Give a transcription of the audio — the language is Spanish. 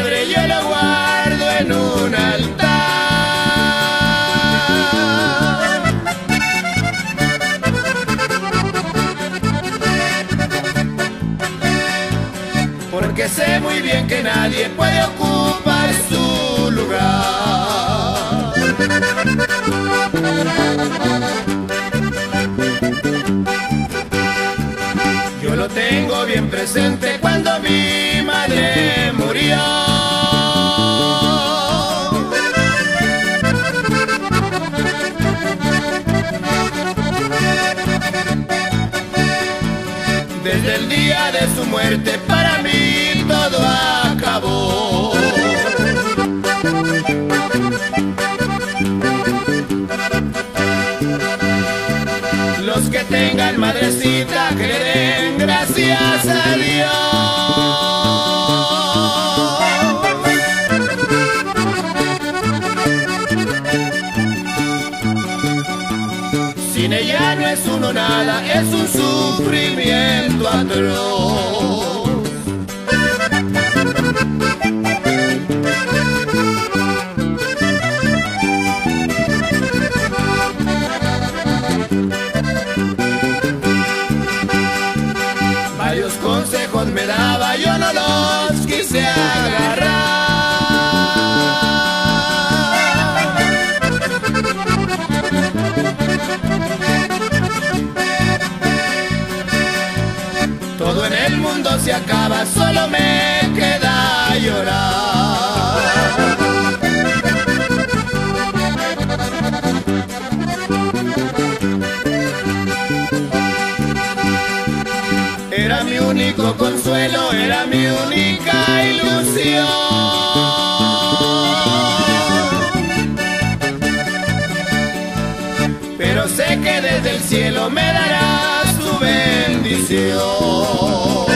padre yo lo guardo en un altar. Porque sé muy bien que nadie puede ocupar su lugar. Yo lo tengo bien presente cuando mi madre murió. Desde el día de su muerte para mí todo acabó. Los que tengan madrecita que le den gracias a Dios. Sin ella no es uno nada, es un sufrimiento atroz. Varios consejos me daba, yo no los quise agarrar. Todo en el mundo se acaba, solo me queda llorar. Era mi único consuelo, era mi única ilusión. Pero sé que desde el cielo me dará su bendición.